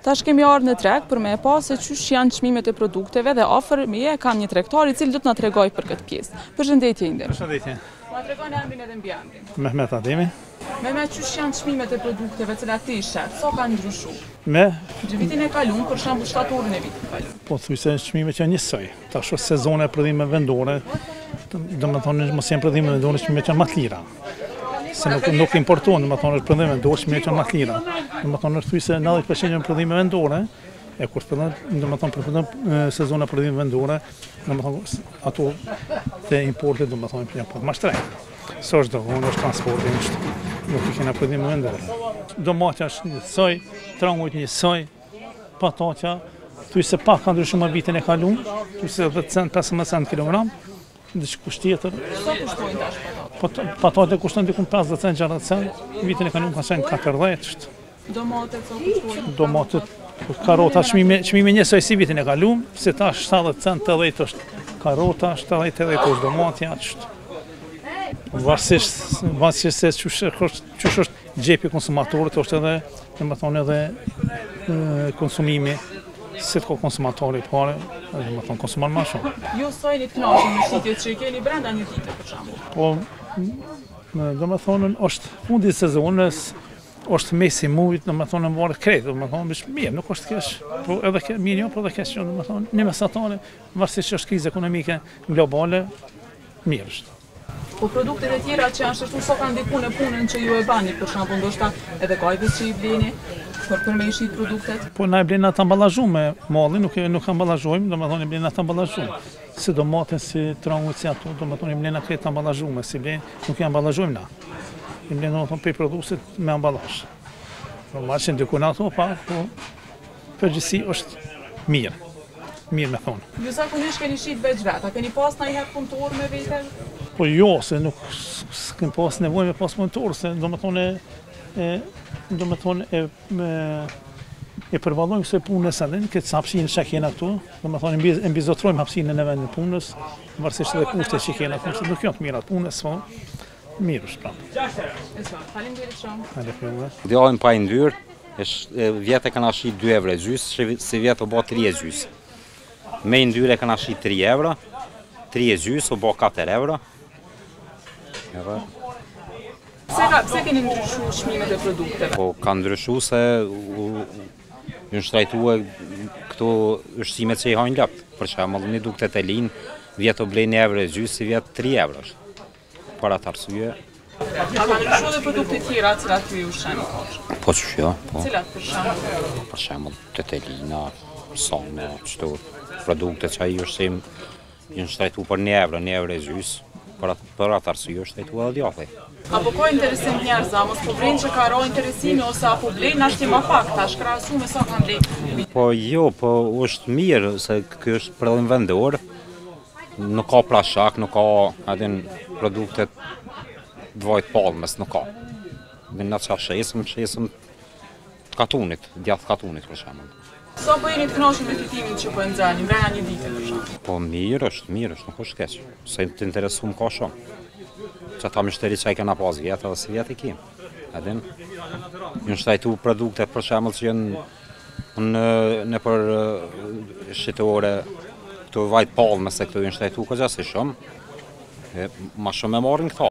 Tash kemi ardhur në treg për me e pa se çysh janë çmimet e produkteve dhe afër meje kam një tregtar i cili do të na tregoj për këtë pjesë. Përshëndetje Inde. Përshëndetje. Ma tregoni emrin edhe mbiemrin. Mehmet Ademi. Mehmet, çysh janë çmimet e produkteve cilat ti shef? Sa kanë ndryshuar? Me? Vitin e kaluar, për shembull shtatorin e vitit të kaluar. Po thuj se çmimet janë njësoj. Tash është sezoni e prodhimeve vendore. Domethënë mos janë prodhime vendore, çmimet janë më të lira. Se nuk importohen, domethënë është prodhime vendore, çmimet janë më të lira. Domethënë është thuj se 90% janë prodhime vendore. E kur fillon, domethënë për fillon sezoni e prodhimeve vendore, domethënë ato te importet domethënë janë po më shtrenjtë. So është dogonë, është transporti, nuk i kena prodhime vendore. Domatja është njësoj, trangujt njësoj, patatja, thuj se pak ka ndryshuar vitin e kaluar, thuj se 10 cent, 15 cent kilogram, diçkush tjetër. Sa kushtojnë tash? Patatja kushton diku 50 cent, 60 cent, vitin e kaluar ka qenë 40. Domatet sa kushtojnë? Domatet, karota, çmimi njësoj si vitin e kaluar, se tash 70 cent, 80 është karota, 70 është domatja, Varësisht se çush është xhepi konsumatorit, është edhe, domethënë edhe konsumimi, se të ka konsumatori pare, domethënë konsumon më shumë. Ju sojni të kënaqur me shitjet që i keni brenda një dite për shembull. Po, domethënë është fundi i sezonit, është mesi i muajit, domethënë varet krejt, domethënë është mirë, nuk është keq, po edhe mirë, po edhe keq, domethënë në mesatare, varësisht që është krizë ekonomike globale, mirë është. Po produktet e tjera që janë shështu, sa kanë ndikuar në punën që ju e bani, për shembull, ndoshta edhe gajbës që i bleni për me i shit produktet? Po na e bleni atë amballazhume, malli nuk amballazhojmë, domethënë i bleni atë amballazhume. Si domaten, si trangujt, si ato, domethënë i bleni atë amballazhume, si bleni, nuk i amballazhojmë na. I bleni domethënë pe produktet me amballazh. Po marrin ndikun ato pa, po përgjithësi është mirë. Mirë me thonë. Ju zakonisht keni shit veç vetë, a keni pas ndonjëherë punëtor me vete? Po jo, se nuk s'kem pas nevojë me pas punëtor, se e përvallojmë kësaj punës edhe në këtë hapësinë që kena këtu, domethënë e mbizotrojmë hapësinën e vendit punës, varësisht edhe kushtet që kena këtu, se nuk janë të mira të punës, po mirë është prapë. Faleminderit shumë. Faleminderit. Djallin pa i ndyrë, vjetë e kanë ashit 2 euro gjys, si vjetë o bo 3 gjys. Me i ndyrë e kanë ashit 3 euro, 3 gjys o bo 4 euro. Pse keni ndryshuar çmimet e produkteve? Po ka ndryshuar se ju shtrajtuar këto ushqimet që i hajnë lapt. Për shembull, një duktet e linë, vjetë o blej 1 euro gjys, si vjetë 3 euro. Për atë arsye. A kanë ndryshuar edhe produkte tjera cilat ju ushqeni? Po që jo, po. Cilat për shembull? Për shembull, tetelina, sone, çto produkte që ai ushqim ju shtrajtuar për 1 euro, 1 euro gjys. Për atë arsye është shtrajtuar edhe djalli. Apo ka interesim njerëz, a mos po vlen që ka ro interesimi ose apo blen ashtu më pak tash krahasu me sa kanë blen? Po jo, po është mirë se ky është prodhim vendor. Nuk ka plashak, nuk ka adin produktet dvojt palmës, nuk ka. Me në që shesëm të katunit, djath katunit për shembull. Sa po jeni të kënaqur me fitimin që po e nxjerrni brenda një dite për shembull? Po mirë është, nuk është keq. Se të interesum ka shumë. Që ata mishteri që i kena pas vjetë edhe si vjetë i kim. Edin, ju shtrajtu produkte për shembull që jenë në për shqitore, këto vajt palme se këto ju shtrajtu ka gjasi shumë, ma shumë e marrin këta.